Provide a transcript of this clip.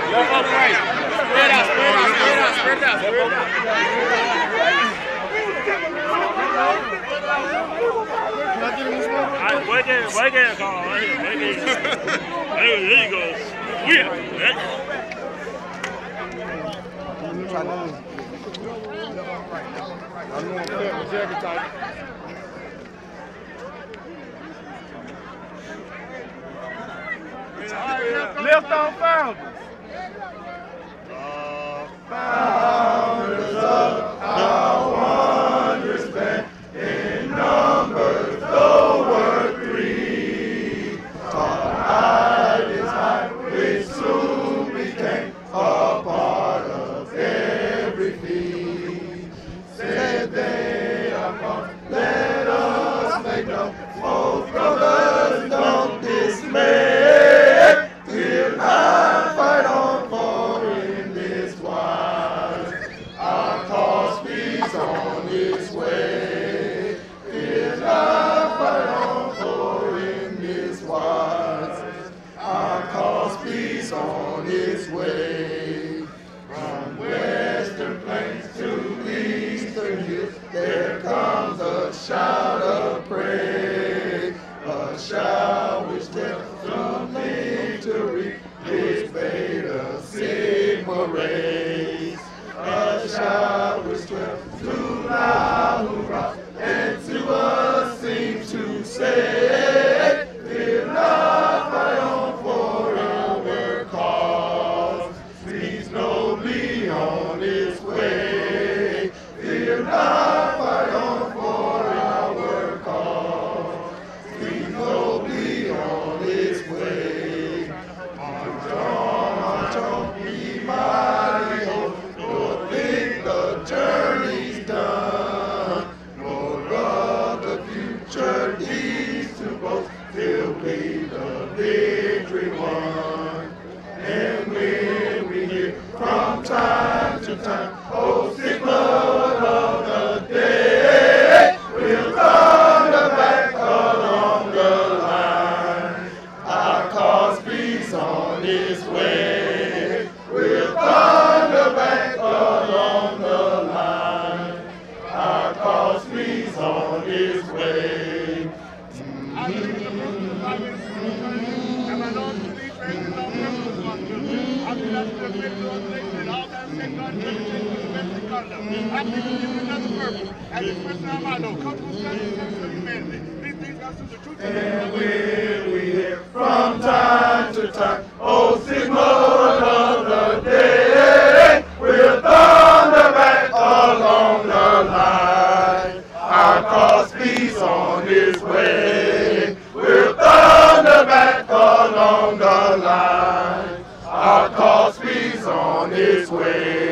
Wait there, Carl. There you go. Whip. Left on Founders. Founders of our wondrous band, in numbers though were 3. Our height is high, which soon became a part of every feast. Said they are come, let us make known. Oh, brothers, don't dismay. Till I fight on, for in this wise our cause speeds on its way. Till I fight on, for in this wise our cause speeds on its way. From western plains to eastern hills, there comes a shout of praise, a shout which tells of victory, which Beta Sigma raise. A shout which tells to loud hurrah, and to us seems to say, fear not, fight on for our cause, speeds nobly on its way. Fear not, fight on for our cause, speeds nobly on its way. March on, be mighty, hope, nor think the journey's done, nor of the future deeds to boast, till we the victory won. And when we hear from time to time, oh, Sigma of the day, we'll thunder back along the line. Our cause speeds on its way. We'll thunder back along the line. Our cause speeds on its way. And when we hear from time to time, oh, Sigma of the day, we'll thunder back along the line. Our cause speeds on its way. We'll thunder back along the line. Our cause speeds on its way.